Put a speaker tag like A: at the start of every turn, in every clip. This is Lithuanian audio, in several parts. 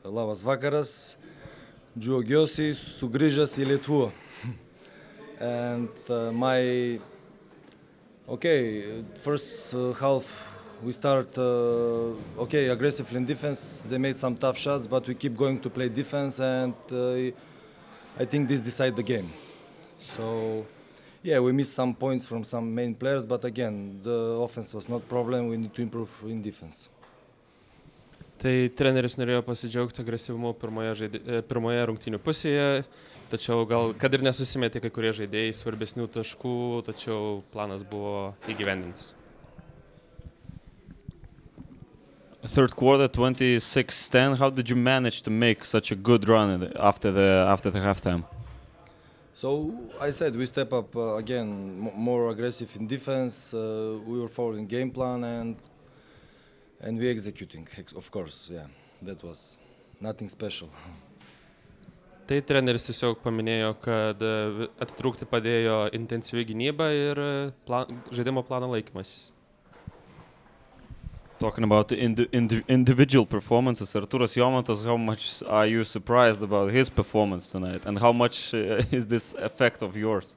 A: Labas vakaras, džiaugiuosi sugrįžęs į Lietuvą. And first half we start aggressively in defense. They made some tough shots, but we keep going to play defense, and I think this decided the game. So yeah, we missed some points from some main players, but again, the offense was not problem. We need to improve in defense.
B: Tai treneris norėjo pasidžiaugti agresyvumu pirmoje rungtynių pusėje, tačiau gal kad ir nesusimetė kai kurie žaidėjai svarbesnių taškų, tačiau planas buvo įgyvendintas.
C: Third quarter, 26-10. How did you manage to make such a good run after the halftime?
A: So I said we step up again, more aggressive in defense. We were following game plan and we executing, of course. Yeah, that was nothing special.
B: Tai treneris tiesiog paminėjo, kad atitrūkti padėjo intensyvi gynyba ir žaidimo plano laikymasis.
C: Talking about the individual performances, Artūras Jomantas, how much are you surprised about his performance tonight, and how much is this effect of yours?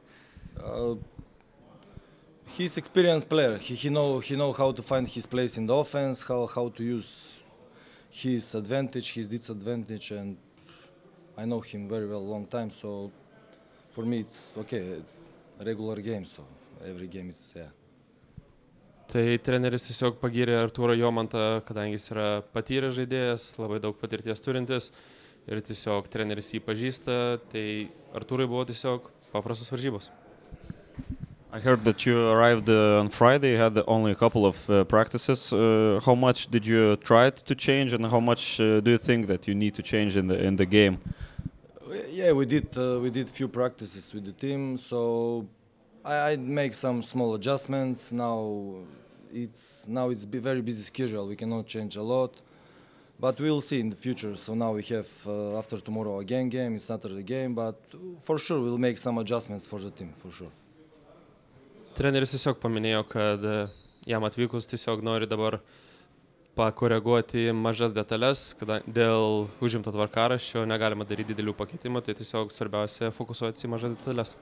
A: He's experienced player. He know how to find his place in the offense, how to use his advantage, his disadvantage, and I know him very well, long time. So for me, it's okay, a regular game. So every game is yeah.
B: Tai treneris tiesiog pagyrė Artūrą Jomantą, kadangi jis yra patyręs žaidėjas, labai daug patirties turintis ir tiesiog treneris jį pažįsta, tai Artūrai buvo tiesiog paprastos varžybos.
C: I heard that you arrived on Friday, you had only a couple of practices. How much did you try to change, and how much do you think that you need to change in the game?
A: Yeah, we did few practices with the team, so I make some small adjustments. Now it's very busy schedule. We cannot change a lot, but we'll see in the future. So now we have after tomorrow again game, it's Saturday game, but for sure we'll make some adjustments for the team, for sure.
B: Treneris tiesiog paminėjo, kad jam atvykus tiesiog nori dabar pakoreguoti mažas detalės, kad dėl užimto tvarkaraščio negalima daryti didelių pakeitimų, tai tiesiog svarbiausia fokusuotis į mažas detalės.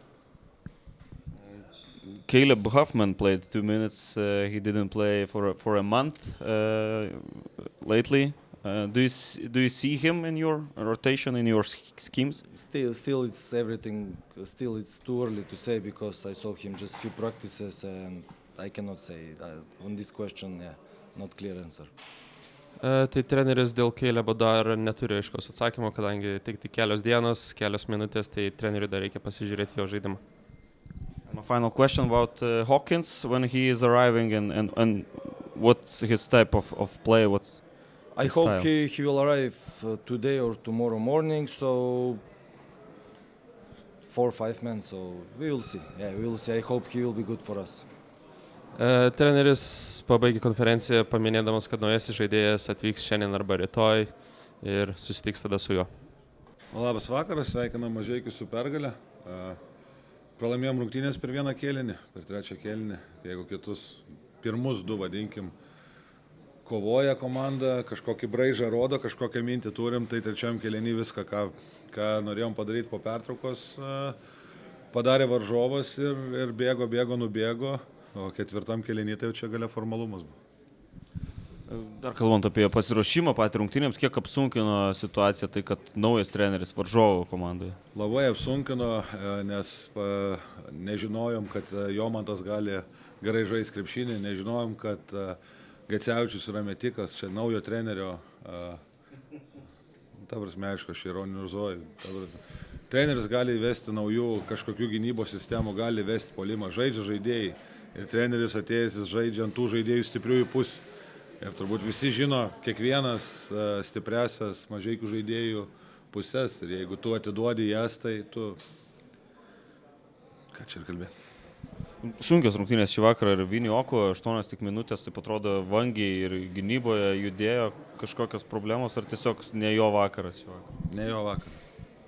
C: Caleb Huffman played 2 minutes. He didn't play for a month lately. Do you see him in your rotation, in your schemes?
A: Still it's everything. Still it's too early to say because I saw him just few practices and I cannot say on this question. Yeah, not clear answer.
B: Tai treneris dėl Calebo dar neturi aiškaus atsakymo, kadangi tik kelios dienos, kelios minutės, tai treneriui dar reikia pasižiūrėti jo žaidimą.
C: My final question about Hawkins when he is arriving and what's his type of play?
A: I hope he will arrive today or tomorrow morning. So 4 or 5 men. So we will see. Yeah, we will see. I hope he will be good for us.
B: Treneris pabaigė konferenciją paminėdamas, kad naujasis žaidėjas atvyks šiandien arba rytoj ir susitiks tada su juo.
D: Labas vakaras, sveikinam Mažeikius su pergale. Pralaimėjom rungtynės per vieną kėlinį, per trečią kėlinį, jeigu kitus pirmus 2, vadinkim, kovoja komanda, kažkokį braižą rodo, kažkokią mintį turim, tai trečiam kėlinį viską, ką norėjom padaryti po pertraukos, padarė varžovas ir bėgo, nubėgo, o ketvirtam kėlinį tai jau čia galia formalumas buvo.
C: Dar kalbant apie pasiruošimą patį rungtynėms, kiek apsunkino situaciją tai, kad naujas treneris varžovų komandoje?
D: Labai apsunkino, nes nežinojom, kad Jomantas gali gerai žaisti krepšinį, nežinojom, kad Gecevičius yra metikas, čia naujo trenerio, ta prasme, aišku, aš ironizuoju. Treneris gali įvesti naujų kažkokių gynybos sistemų, gali įvesti puolimą, žaidžia žaidėjai ir treneris atėjęs žaidžia ant tų žaidėjų stipriųjų pusių. Ir turbūt visi žino kiekvienas stipresias Mažeikių žaidėjų pusės ir jeigu tu atiduodi jas, tai tu... Ką čia ir kalbėti?
C: Sunkios rungtynės šį vakarą ir Vinioko, 8 tik minutės, taip atrodo vangiai ir gynyboje judėjo kažkokios problemos ar tiesiog ne jo vakaras šį vakarą?
D: Ne jo vakaras.